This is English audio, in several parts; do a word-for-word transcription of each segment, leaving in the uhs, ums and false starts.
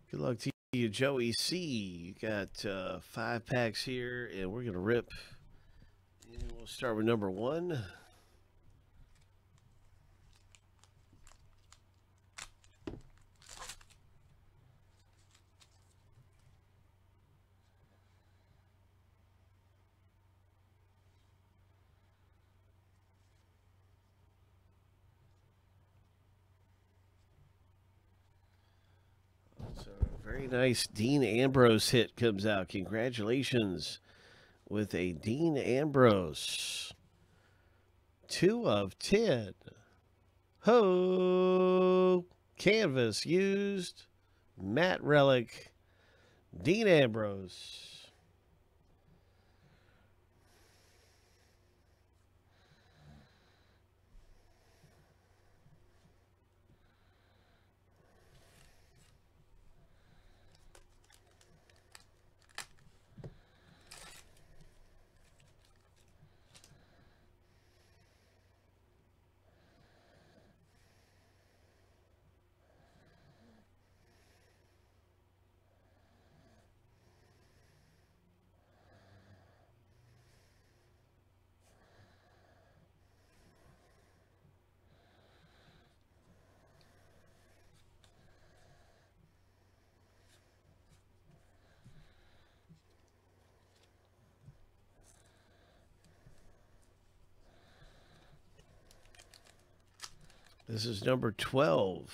Good luck to you, Joey C. You got uh, five packs here, and we're going to rip. And we'll start with number one. So very nice Dean Ambrose hit comes out. Congratulations with a Dean Ambrose. Two of ten. Ho! Canvas used. Matt Relic. Dean Ambrose. This is number twelve.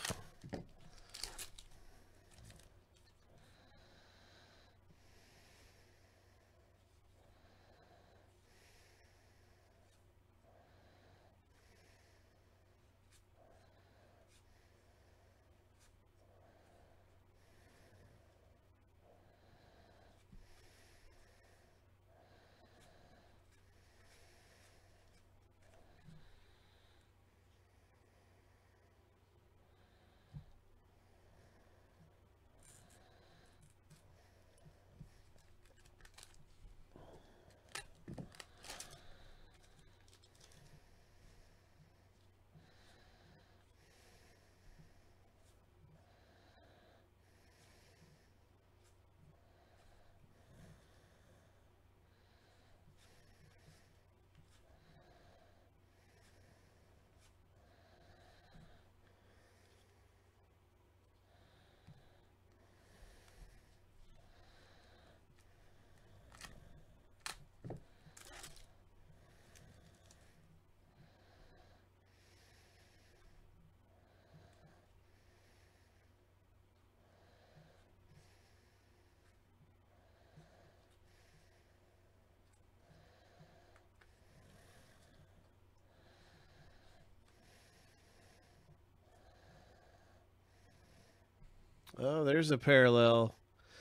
Oh, there's a parallel.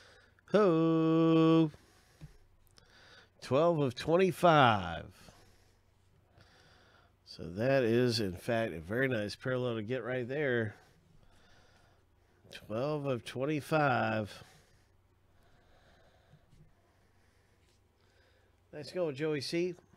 Ho! twelve of twenty-five. So that is, in fact, a very nice parallel to get right there. twelve of twenty-five. Nice going, Joey C.